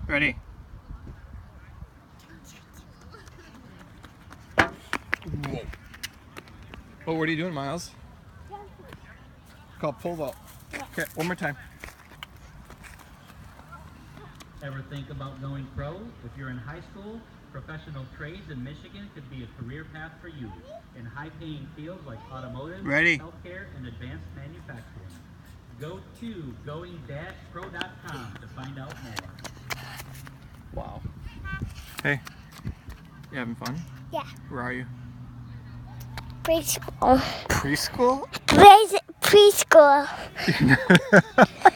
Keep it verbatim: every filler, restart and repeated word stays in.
Ready? Whoa. Oh, what are you doing, Miles? Called pole vault. Okay, one more time. Ever think about going pro? If you're in high school, professional trades in Michigan could be a career path for you in high-paying fields like automotive, Ready. healthcare, and advanced manufacturing. Go to going dash pro dot com to find out more. Wow. Hey, you having fun? Yeah. Where are you? Preschool. Preschool? Preschool.